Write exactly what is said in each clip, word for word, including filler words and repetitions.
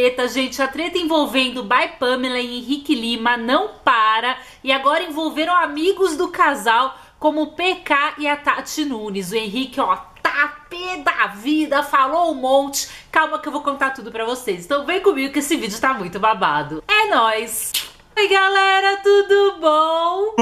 treta, gente. A treta envolvendo By Pamela e Henrique Lima não para. E agora envolveram amigos do casal, como o P K e a Tati Nunes. O Henrique, ó, tá pé da vida, falou um monte. Calma que eu vou contar tudo pra vocês. Então vem comigo que esse vídeo tá muito babado. É nóis! Oi galera, tudo bom?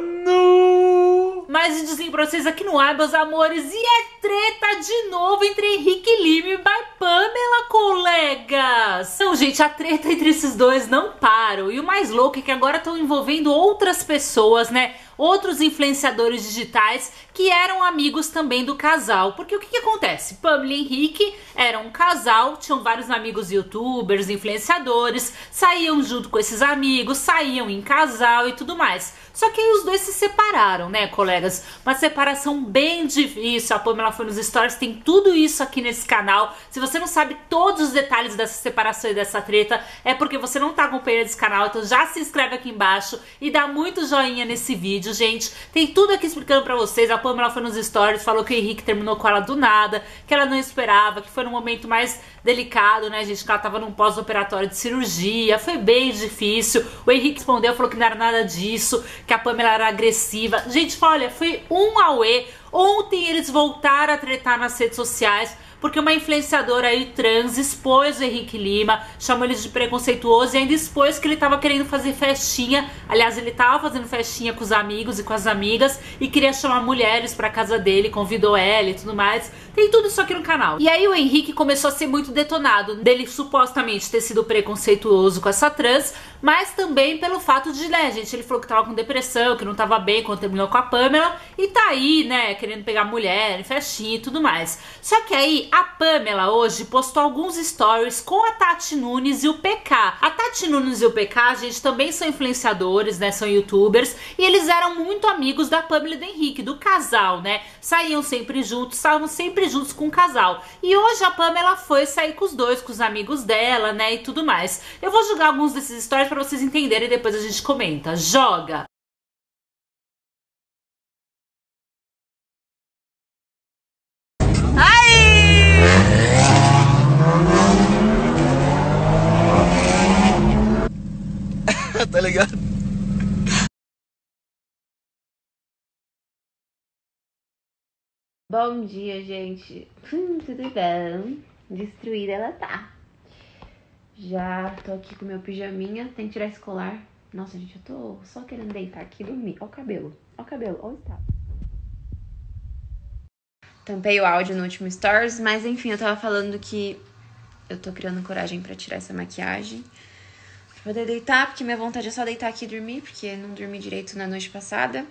Mano! Mais videozinho pra vocês aqui no ar, meus amores. E é treta de novo entre Henrique Lima e By Pamela, colegas. Então, gente, a treta entre esses dois não param. E o mais louco é que agora estão envolvendo outras pessoas, né? Outros influenciadores digitais que eram amigos também do casal. Porque o que que acontece? Pamela e Henrique eram um casal, tinham vários amigos youtubers, influenciadores, saíam junto com esses amigos, saíam em casal e tudo mais. Só que aí os dois se separaram, né, colegas? Uma separação bem difícil. A Pamela foi nos stories, tem tudo isso aqui nesse canal. Se você não sabe todos os detalhes dessa separação e dessa treta, é porque você não tá acompanhando esse canal. Então já se inscreve aqui embaixo e dá muito joinha nesse vídeo, gente. Tem tudo aqui explicando pra vocês. A Pamela foi nos stories, falou que o Henrique terminou com ela do nada, que ela não esperava, que foi no momento mais delicado, né, gente? Que ela tava num pós-operatório de cirurgia, foi bem difícil. O Henrique respondeu, falou que não era nada disso, que a Pamela era agressiva. Gente, olha, foi um auê. Ontem eles voltaram a tretar nas redes sociais, porque uma influenciadora aí trans expôs o Henrique Lima, chamou ele de preconceituoso e ainda expôs que ele tava querendo fazer festinha. Aliás, ele tava fazendo festinha com os amigos e com as amigas e queria chamar mulheres pra casa dele, convidou ela e tudo mais. Tem tudo isso aqui no canal. E aí o Henrique começou a ser muito detonado dele supostamente ter sido preconceituoso com essa trans, mas também pelo fato de, né, gente, ele falou que tava com depressão, que não tava bem quando terminou com a Pamela e tá aí, né, querendo pegar mulher em festinha e tudo mais. Só que aí a Pamela hoje postou alguns stories com a Tati Nunes e o P K. A Tati Nunes e o P K, gente, também são influenciadores, né, são youtubers, e eles eram muito amigos da Pamela e do Henrique, do casal, né, saíam sempre juntos, estavam sempre juntos com o casal. E hoje a Pamela foi sair com os dois, com os amigos dela, né, e tudo mais. Eu vou jogar alguns desses stories pra vocês entenderem e depois a gente comenta. Joga! Tá ligado? Bom dia, gente. Hum, tudo bom? Destruída ela tá. Já tô aqui com meu pijaminha. Tem que tirar esse colar. Nossa, gente, eu tô só querendo deitar aqui e dormir. Ó o cabelo. Ó o cabelo. Ó o estado. Tampei o áudio no último stories, mas enfim, eu tava falando que eu tô criando coragem pra tirar essa maquiagem. Pra poder deitar, porque minha vontade é só deitar aqui e dormir, porque não dormi direito na noite passada.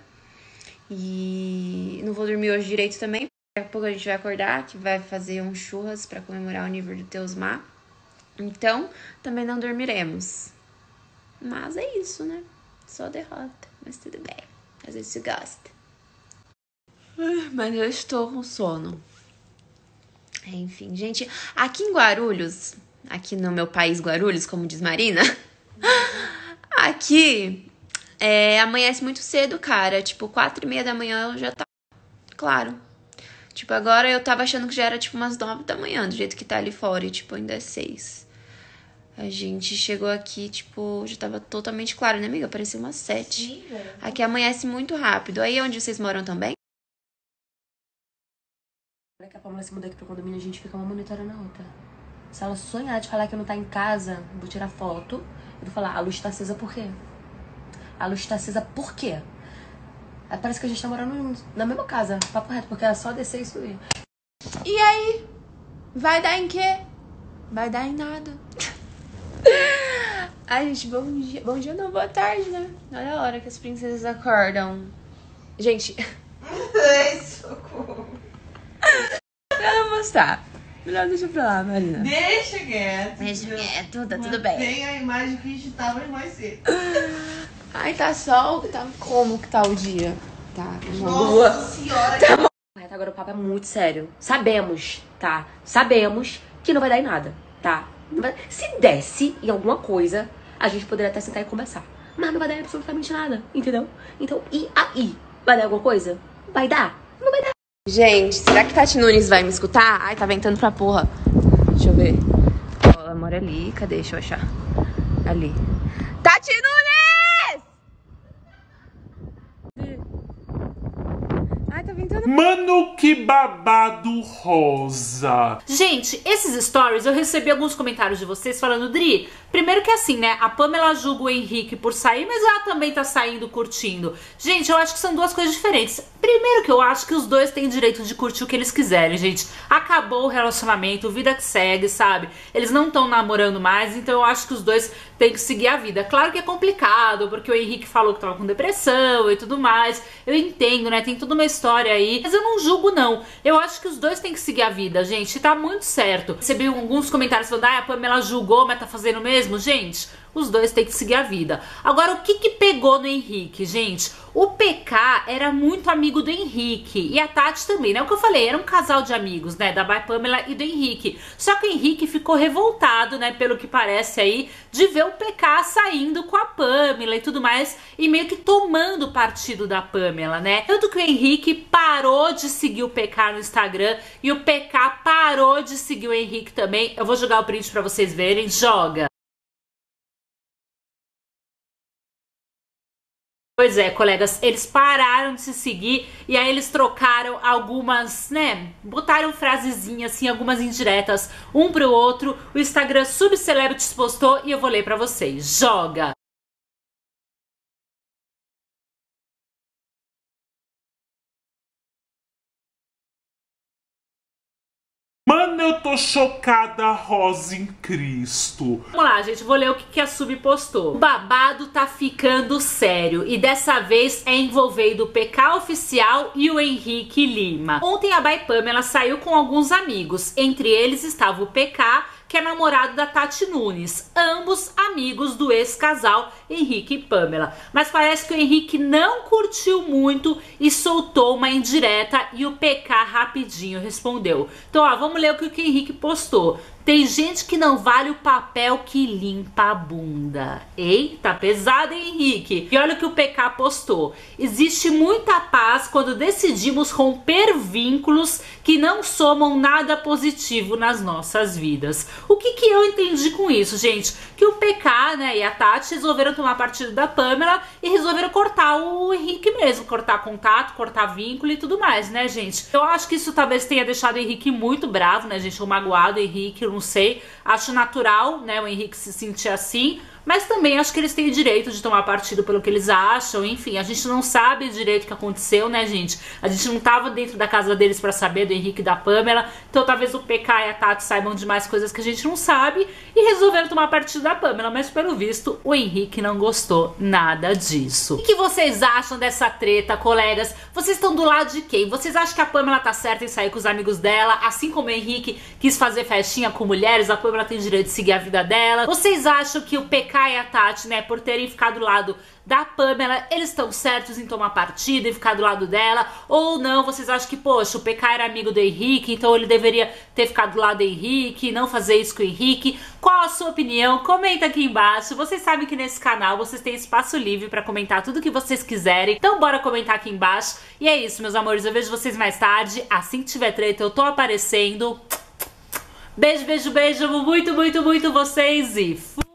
E não vou dormir hoje direito também. Daqui a pouco a gente vai acordar, que vai fazer um churras pra comemorar o nível de Teusmar. Então, também não dormiremos. Mas é isso, né? Só derrota, mas tudo bem. Às vezes você gosta. Mas eu estou com sono. Enfim, gente, aqui em Guarulhos, aqui no meu país Guarulhos, como diz Marina, aqui é, amanhece muito cedo, cara. Tipo, quatro e meia da manhã já tá claro. Tipo, agora eu tava achando que já era tipo umas nove da manhã, do jeito que tá ali fora, e tipo, ainda é seis. A gente chegou aqui, tipo, já tava totalmente claro, né, amiga? Parecia umas sete. Sim, aqui amanhece muito rápido. Aí onde vocês moram também? Na hora que a Pamela se muda aqui pro condomínio, a gente fica uma monitorando a outra. Se ela sonhar de falar que não tá em casa, eu vou tirar foto. Eu vou falar, a luz tá acesa por quê? A luz tá acesa por quê? Aí parece que a gente tá morando na mesma casa, papo reto, porque é só descer e subir. E aí? Vai dar em quê? Vai dar em nada. Ai, gente, bom dia. Bom dia não, boa tarde, né? Olha a hora que as princesas acordam. Gente. Ai, socorro. Eu vou mostrar. Melhor deixa pra lá, Marina. Deixa quieto. Deixa quieto, tá tudo bem. Tem a imagem que a gente tava mais cedo. Ai, tá sol. Tá como que tá o dia? Tá uma Nossa lua. senhora. Tá Agora o papo é muito sério. Sabemos, tá? Sabemos que não vai dar em nada, tá? Não vai... Se desse em alguma coisa, a gente poderia até sentar e conversar. Mas não vai dar em absolutamente nada, entendeu? Então, e aí? Vai dar alguma coisa? Vai dar? Não vai dar. Gente, será que Tati Nunes vai me escutar? Ai, tá ventando pra porra. Deixa eu ver. Ó, ela mora ali. Cadê? Deixa eu achar. Ali. Tati Nunes! Ai, tá ventando. Mano, que babado rosa. Gente, esses stories eu recebi alguns comentários de vocês falando, Dri, primeiro que assim, né, a Pamela julga o Henrique por sair, mas ela também tá saindo curtindo. Gente, eu acho que são duas coisas diferentes. Primeiro que eu acho que os dois têm direito de curtir o que eles quiserem, gente. Acabou o relacionamento, vida que segue, sabe? Eles não estão namorando mais, então eu acho que os dois têm que seguir a vida. Claro que é complicado, porque o Henrique falou que tava com depressão e tudo mais. Eu entendo, né, tem toda uma história aí, mas eu não julgo não. Eu acho que os dois têm que seguir a vida, gente, tá muito certo. Recebi alguns comentários falando, ah, a Pamela julgou, mas tá fazendo o mesmo. Gente, os dois têm que seguir a vida. Agora, o que que pegou no Henrique, gente? O P K era muito amigo do Henrique e a Tati também, né? O que eu falei, era um casal de amigos, né? Da By Pamela e do Henrique. Só que o Henrique ficou revoltado, né? Pelo que parece aí, de ver o P K saindo com a Pamela e tudo mais e meio que tomando partido da Pamela, né? Tanto que o Henrique parou de seguir o P K no Instagram e o P K parou de seguir o Henrique também. Eu vou jogar o print pra vocês verem. Joga! Pois é, colegas, eles pararam de se seguir e aí eles trocaram algumas, né, botaram frasezinhas assim, algumas indiretas um pro outro. O Instagram Subcelebrities postou e eu vou ler pra vocês. Joga! Mano, eu tô chocada, Rosa em Cristo. Vamos lá, gente, vou ler o que, que a Sub postou. O babado tá ficando sério e dessa vez é envolvendo o P K Oficial e o Henrique Lima. Ontem a By Pamela saiu com alguns amigos, entre eles estava o P K, que é namorado da Tati Nunes, ambos amigos do ex-casal Henrique e Pamela. Mas parece que o Henrique não curtiu muito e soltou uma indireta e o P K rapidinho respondeu. Então, ó, vamos ler o que o Henrique postou. Tem gente que não vale o papel que limpa a bunda. Eita, pesado, hein, Henrique? E olha o que o P K postou. Existe muita paz quando decidimos romper vínculos que não somam nada positivo nas nossas vidas. O que que eu entendi com isso, gente? Que o P K, né, e a Tati resolveram tomar partido da Pamela e resolveram cortar o Henrique mesmo. Cortar contato, cortar vínculo e tudo mais, né, gente? Eu acho que isso talvez tenha deixado o Henrique muito bravo, né, gente? O magoado, o Henrique, não sei, acho natural, né, o Henrique se sentir assim, mas também acho que eles têm direito de tomar partido pelo que eles acham, enfim, a gente não sabe direito o que aconteceu, né, gente? A gente não tava dentro da casa deles pra saber do Henrique e da Pamela, então talvez o P K e a Tati saibam de mais coisas que a gente não sabe e resolveram tomar partido da Pamela, mas pelo visto o Henrique não gostou nada disso. O que vocês acham dessa treta, colegas? Vocês estão do lado de quem? Vocês acham que a Pamela tá certa em sair com os amigos dela, assim como o Henrique quis fazer festinha com mulheres, a Pamela tem direito de seguir a vida dela? Vocês acham que o P K e a Tati, né, por terem ficado do lado da Pamela, eles estão certos em tomar partido e ficar do lado dela? Ou não, vocês acham que, poxa, o P K era amigo do Henrique, então ele deveria ter ficado do lado do Henrique, não fazer isso com o Henrique? Qual a sua opinião? Comenta aqui embaixo. Vocês sabem que nesse canal vocês têm espaço livre pra comentar tudo que vocês quiserem, então bora comentar aqui embaixo. E é isso, meus amores, eu vejo vocês mais tarde. Assim que tiver treta eu tô aparecendo. Beijo, beijo, beijo, amo muito, muito, muito vocês e fui!